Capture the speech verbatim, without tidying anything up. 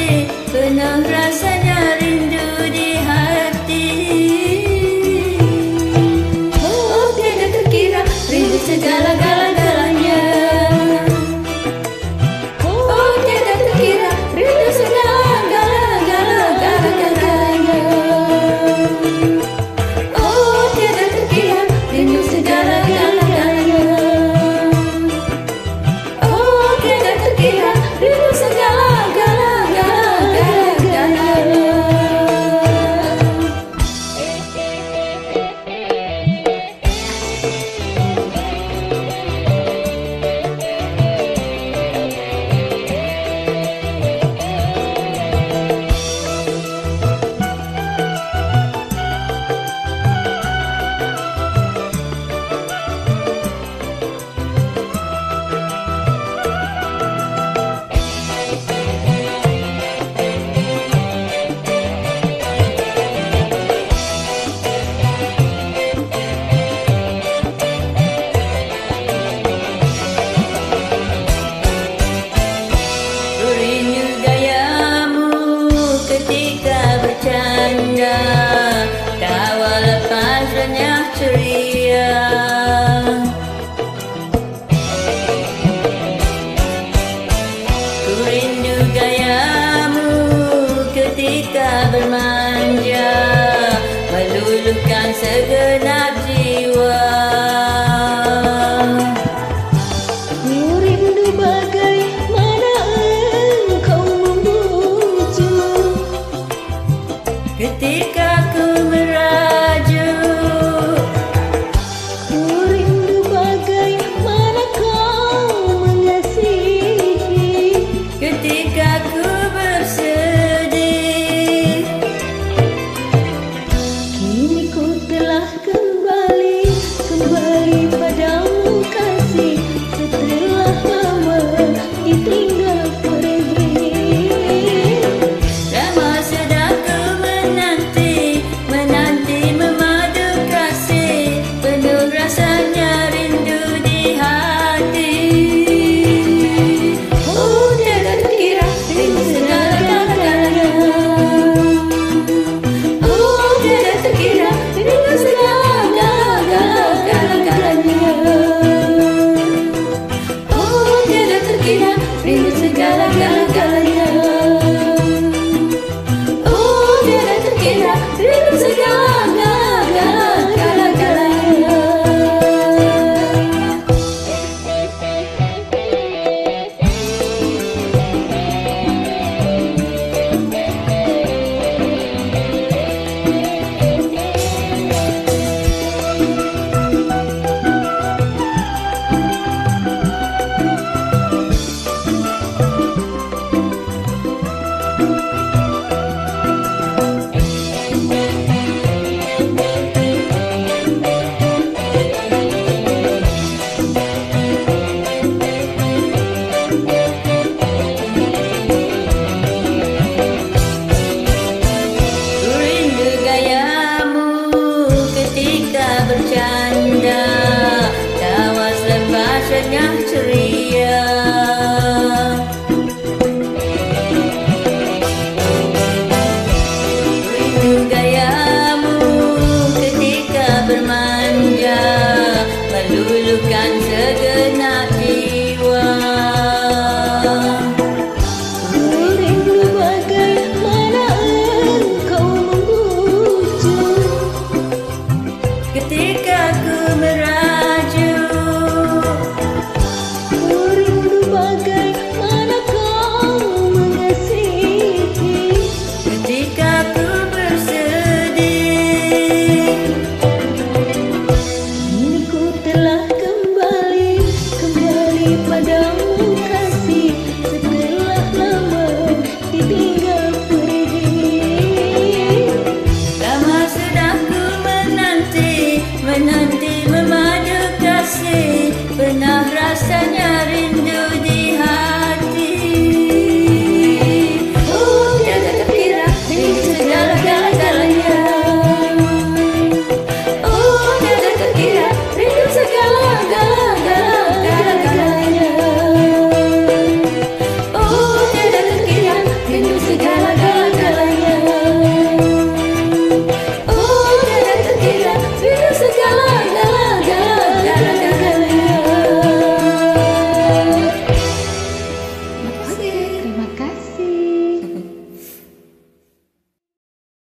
kasih, penuh rasanya rindu di hati. Oh, tiada terkira rindu segala-galanya. Oh, tiada terkira rindu segala-galanya. Oh, tiada terkira rindu segala-galanya. Oh, tiada terkira rindu segala-galanya. Rindu gayamu ketika bercanda, tawa lepas renyah ceria. Ku rindu gayamu ketika bermanja, meluluhkan segenap jiwa. Ku rindu bagaimana engkau membujuk ketika ku merajuk. Ku rindu bagaimana kau mengasihi Ketika ku bersedih, kini ku telah kembali, kembali padamu kasih, setelah lama ditinggal pergi. lama sudah ku menanti, menanti memadu kasih, penuh rasanya rindu di hati. Oh, tiada terkira rindu segala-galanya. Oh, tiada terkira rindu segala-galanya. Oh, tiada terkira rindu segala-galanya. Oh, tiada terkira rindu segala-galanya. Ku rindu gayamu ketika bercanda, tawa selepas renyah ceria. Ku rindu gayamu ketika bermanja, meluluhkan segenap jiwa. Ku rindu bagaimana engkau membujuk Ketika ku merajuk, Ku rindu bagaimana kau mengasihi ketika ku bersedih, Kini ku telah kembali, kembali padamu kasih, setelah lama ditinggal pergi. lama sudah ku menanti, menanti memadu kasih, pernah rasanya